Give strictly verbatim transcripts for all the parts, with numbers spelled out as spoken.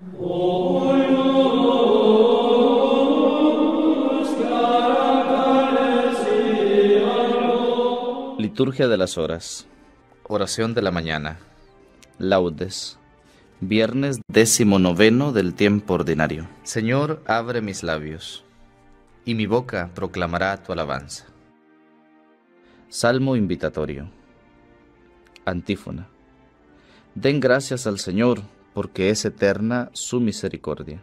Liturgia de las horas. Oración de la mañana. Laudes. Viernes décimo noveno del tiempo ordinario. Señor, abre mis labios, y mi boca proclamará tu alabanza. Salmo invitatorio. Antífona. Den gracias al Señor, porque es eterna su misericordia.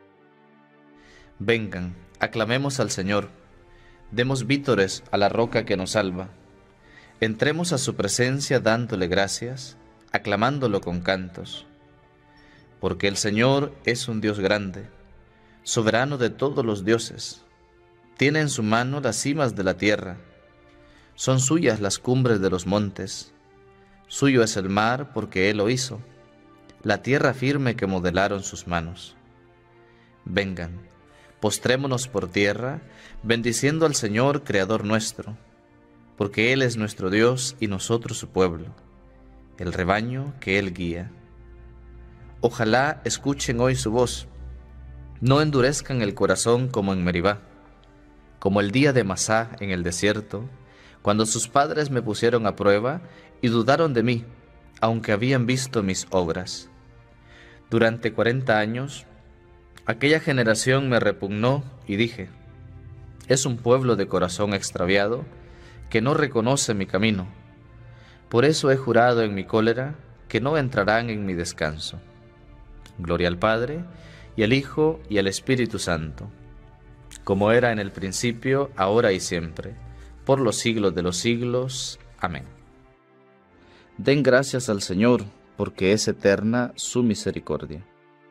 Vengan, aclamemos al Señor, demos vítores a la roca que nos salva. Entremos a su presencia dándole gracias, aclamándolo con cantos. Porque el Señor es un Dios grande, soberano de todos los dioses. Tiene en su mano las cimas de la tierra, son suyas las cumbres de los montes. Suyo es el mar porque Él lo hizo, la tierra firme que modelaron sus manos. Vengan, postrémonos por tierra, bendiciendo al Señor, Creador nuestro, porque Él es nuestro Dios y nosotros su pueblo, el rebaño que Él guía. Ojalá escuchen hoy su voz, no endurezcan el corazón como en Meribá, como el día de Masá en el desierto, cuando sus padres me pusieron a prueba y dudaron de mí, aunque habían visto mis obras. Durante cuarenta años, aquella generación me repugnó y dije, es un pueblo de corazón extraviado que no reconoce mi camino. Por eso he jurado en mi cólera que no entrarán en mi descanso. Gloria al Padre, y al Hijo, y al Espíritu Santo, como era en el principio, ahora y siempre, por los siglos de los siglos. Amén. Den gracias al Señor, porque es eterna su misericordia.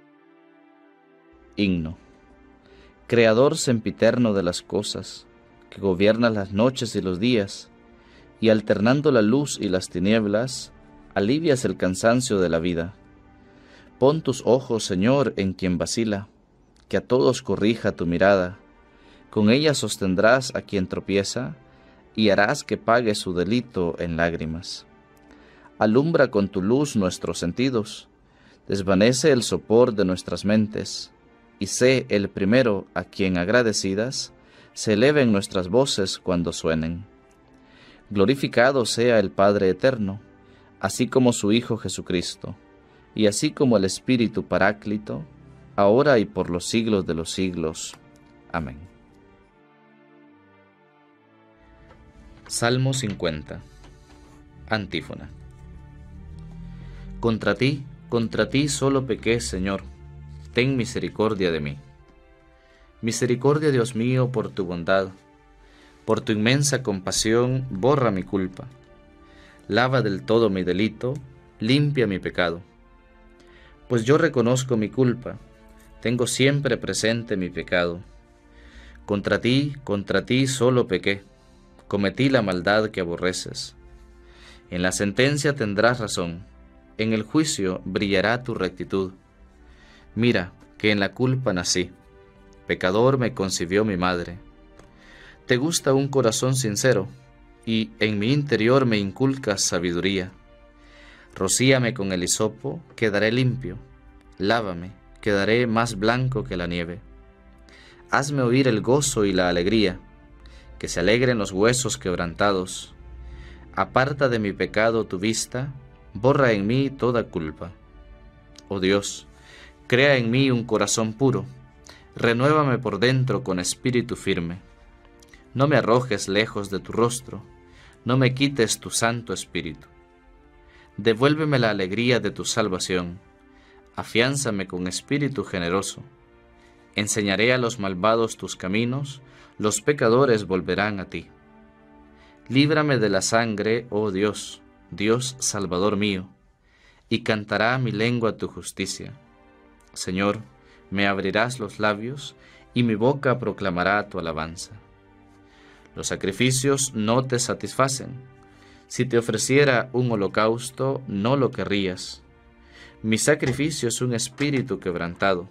Himno. Creador sempiterno de las cosas, que gobiernas las noches y los días, y alternando la luz y las tinieblas, alivias el cansancio de la vida. Pon tus ojos, Señor, en quien vacila, que a todos corrija tu mirada. Con ella sostendrás a quien tropieza, y harás que pague su delito en lágrimas. Alumbra con tu luz nuestros sentidos, desvanece el sopor de nuestras mentes, y sé el primero a quien agradecidas se eleven nuestras voces cuando suenen. Glorificado sea el Padre eterno, así como su Hijo Jesucristo, y así como el Espíritu Paráclito, ahora y por los siglos de los siglos. Amén. Salmo cincuenta. Antífona. Contra ti, contra ti solo pequé, Señor, ten misericordia de mí. Misericordia, Dios mío, por tu bondad, por tu inmensa compasión, borra mi culpa. Lava del todo mi delito, limpia mi pecado. Pues yo reconozco mi culpa, tengo siempre presente mi pecado. Contra ti, contra ti solo pequé, cometí la maldad que aborreces. En la sentencia tendrás razón, en el juicio brillará tu rectitud. Mira, que en la culpa nací, pecador me concibió mi madre. Te gusta un corazón sincero, y en mi interior me inculcas sabiduría. Rocíame con el hisopo, quedaré limpio. Lávame, quedaré más blanco que la nieve. Hazme oír el gozo y la alegría, que se alegren los huesos quebrantados. Aparta de mi pecado tu vista, borra en mí toda culpa. Oh Dios, crea en mí un corazón puro, renuévame por dentro con espíritu firme. No me arrojes lejos de tu rostro, no me quites tu santo espíritu. Devuélveme la alegría de tu salvación, afiánzame con espíritu generoso. Enseñaré a los malvados tus caminos, los pecadores volverán a ti. Líbrame de la sangre, oh Dios, Dios Salvador mío, y cantará mi lengua tu justicia. Señor, me abrirás los labios, y mi boca proclamará tu alabanza. Los sacrificios no te satisfacen. Si te ofreciera un holocausto, no lo querrías. Mi sacrificio es un espíritu quebrantado.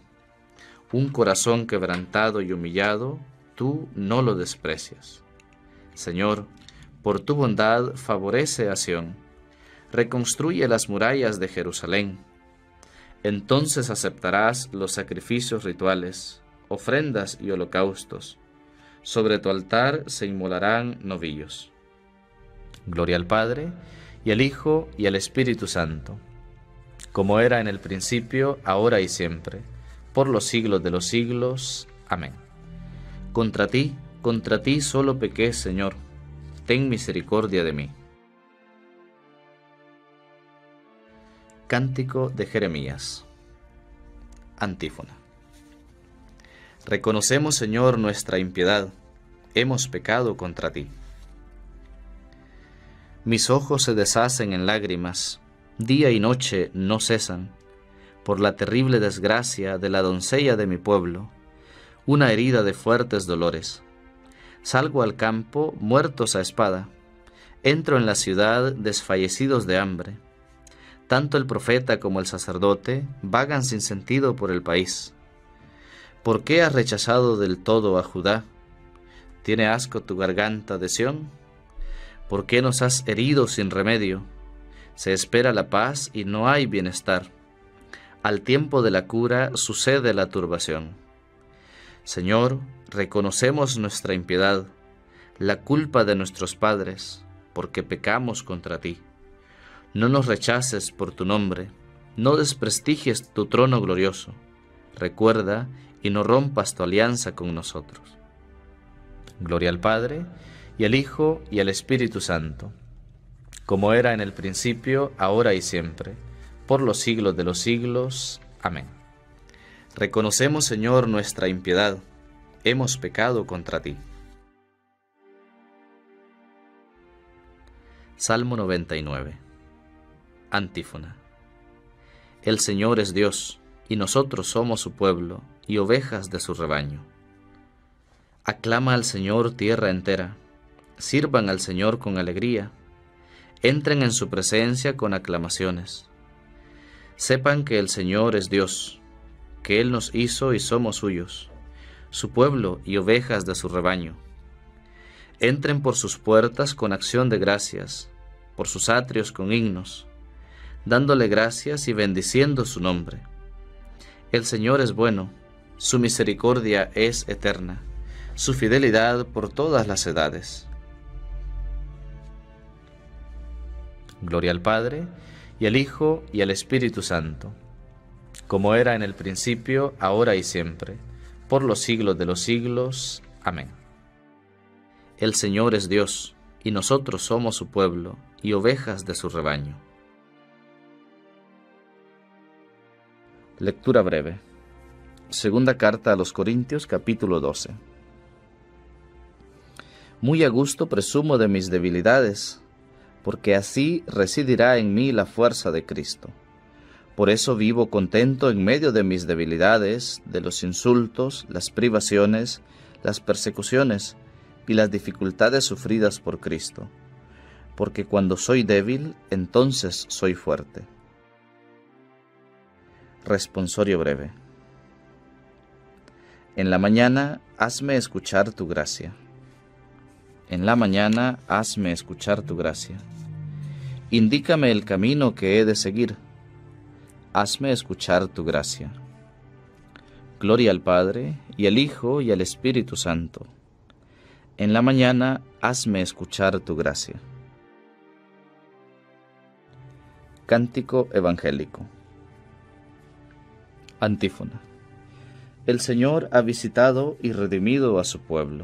Un corazón quebrantado y humillado, tú no lo desprecias. Señor, por tu bondad favorece a Sión. Reconstruye las murallas de Jerusalén. Entonces aceptarás los sacrificios rituales, ofrendas y holocaustos. Sobre tu altar se inmolarán novillos. Gloria al Padre, y al Hijo, y al Espíritu Santo, como era en el principio, ahora y siempre, por los siglos de los siglos. Amén. Contra ti, contra ti solo pequé, Señor, ten misericordia de mí. Cántico de Jeremías. Antífona. Reconocemos, Señor, nuestra impiedad, hemos pecado contra ti. Mis ojos se deshacen en lágrimas, día y noche no cesan, por la terrible desgracia de la doncella de mi pueblo, una herida de fuertes dolores. Salgo al campo, muertos a espada, entro en la ciudad, desfallecidos de hambre. Tanto el profeta como el sacerdote vagan sin sentido por el país. ¿Por qué has rechazado del todo a Judá? ¿Tiene asco tu garganta de Sión? ¿Por qué nos has herido sin remedio? Se espera la paz y no hay bienestar. Al tiempo de la cura sucede la turbación. Señor, reconocemos nuestra impiedad, la culpa de nuestros padres, porque pecamos contra ti. No nos rechaces por tu nombre, no desprestigies tu trono glorioso. Recuerda y no rompas tu alianza con nosotros. Gloria al Padre, y al Hijo, y al Espíritu Santo, como era en el principio, ahora y siempre, por los siglos de los siglos. Amén. Reconocemos, Señor, nuestra impiedad, hemos pecado contra ti. Salmo noventa y nueve. Antífona. El Señor es Dios, y nosotros somos su pueblo, y ovejas de su rebaño. Aclama al Señor tierra entera, sirvan al Señor con alegría, entren en su presencia con aclamaciones. Sepan que el Señor es Dios, que Él nos hizo y somos suyos, su pueblo y ovejas de su rebaño. Entren por sus puertas con acción de gracias, por sus atrios con himnos, dándole gracias y bendiciendo su nombre. El Señor es bueno, su misericordia es eterna, su fidelidad por todas las edades. Gloria al Padre, y al Hijo, y al Espíritu Santo, como era en el principio, ahora y siempre, por los siglos de los siglos. Amén. El Señor es Dios, y nosotros somos su pueblo, y ovejas de su rebaño. Lectura breve. Segunda carta a los Corintios, capítulo doce. Muy a gusto presumo de mis debilidades, porque así residirá en mí la fuerza de Cristo. Por eso vivo contento en medio de mis debilidades, de los insultos, las privaciones, las persecuciones y las dificultades sufridas por Cristo. Porque cuando soy débil, entonces soy fuerte. Responsorio breve. En la mañana, hazme escuchar tu gracia. En la mañana, hazme escuchar tu gracia. Indícame el camino que he de seguir. Hazme escuchar tu gracia. Gloria al Padre, y al Hijo, y al Espíritu Santo. En la mañana, hazme escuchar tu gracia. Cántico evangélico. Antífona. El Señor ha visitado y redimido a su pueblo.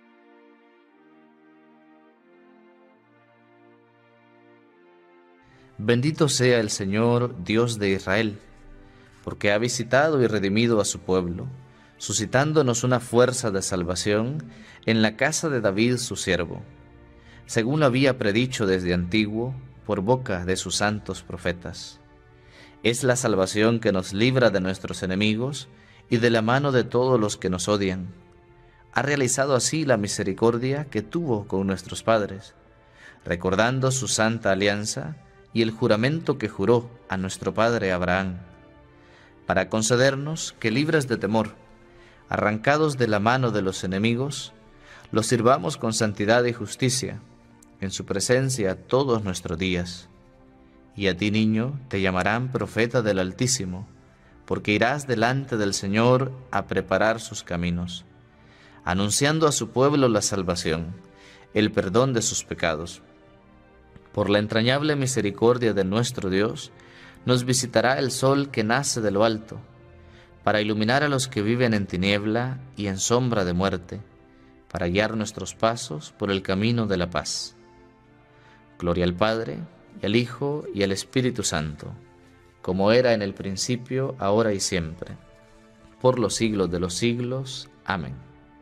Bendito sea el Señor, Dios de Israel, porque ha visitado y redimido a su pueblo, suscitándonos una fuerza de salvación en la casa de David su siervo, según lo había predicho desde antiguo por boca de sus santos profetas. Es la salvación que nos libra de nuestros enemigos y de la mano de todos los que nos odian. Ha realizado así la misericordia que tuvo con nuestros padres, recordando su santa alianza y el juramento que juró a nuestro padre Abraham, para concedernos que, libres de temor, arrancados de la mano de los enemigos, los sirvamos con santidad y justicia, en su presencia todos nuestros días. Y a ti, niño, te llamarán profeta del Altísimo, porque irás delante del Señor a preparar sus caminos, anunciando a su pueblo la salvación, el perdón de sus pecados. Por la entrañable misericordia de nuestro Dios, nos visitará el sol que nace de lo alto, para iluminar a los que viven en tiniebla y en sombra de muerte, para guiar nuestros pasos por el camino de la paz. Gloria al Padre, y al Hijo, y al Espíritu Santo, como era en el principio, ahora y siempre, por los siglos de los siglos. Amén.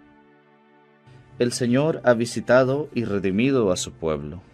El Señor ha visitado y redimido a su pueblo.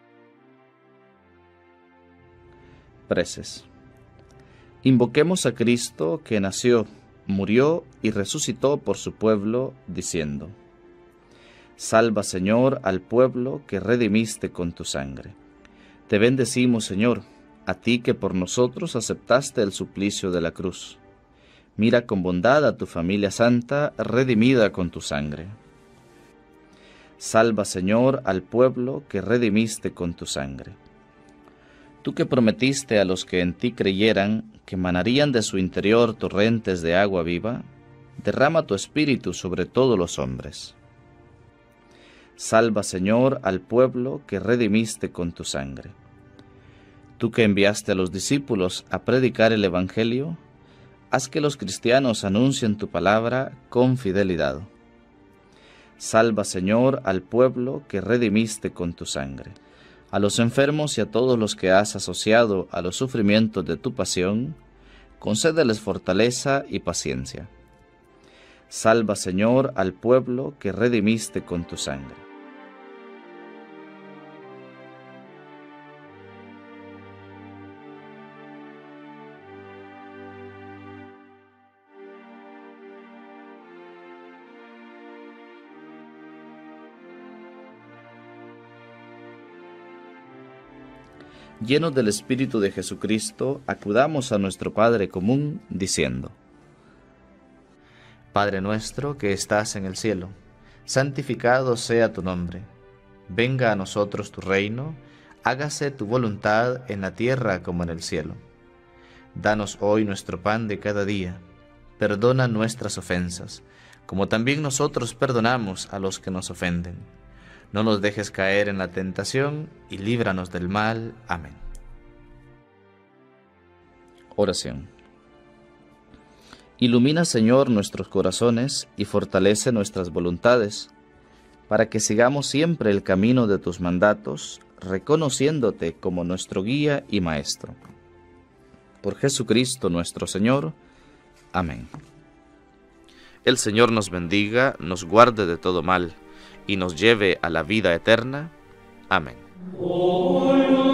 Preces. Invoquemos a Cristo, que nació, murió y resucitó por su pueblo, diciendo: Salva, Señor, al pueblo que redimiste con tu sangre. Te bendecimos, Señor, a ti que por nosotros aceptaste el suplicio de la cruz. Mira con bondad a tu familia santa, redimida con tu sangre. Salva, Señor, al pueblo que redimiste con tu sangre. Tú que prometiste a los que en ti creyeran que manarían de su interior torrentes de agua viva, derrama tu espíritu sobre todos los hombres. Salva, Señor, al pueblo que redimiste con tu sangre. Tú que enviaste a los discípulos a predicar el Evangelio, haz que los cristianos anuncien tu palabra con fidelidad. Salva, Señor, al pueblo que redimiste con tu sangre. A los enfermos y a todos los que has asociado a los sufrimientos de tu pasión, concédeles fortaleza y paciencia. Salva, Señor, al pueblo que redimiste con tu sangre. Llenos del Espíritu de Jesucristo, acudamos a nuestro Padre común, diciendo: Padre nuestro que estás en el cielo, santificado sea tu nombre. Venga a nosotros tu reino, hágase tu voluntad en la tierra como en el cielo. Danos hoy nuestro pan de cada día. Perdona nuestras ofensas, como también nosotros perdonamos a los que nos ofenden. No nos dejes caer en la tentación, y líbranos del mal. Amén. Oración. Ilumina, Señor, nuestros corazones y fortalece nuestras voluntades, para que sigamos siempre el camino de tus mandatos, reconociéndote como nuestro guía y maestro. Por Jesucristo nuestro Señor. Amén. El Señor nos bendiga, nos guarde de todo mal, y nos lleve a la vida eterna. Amén.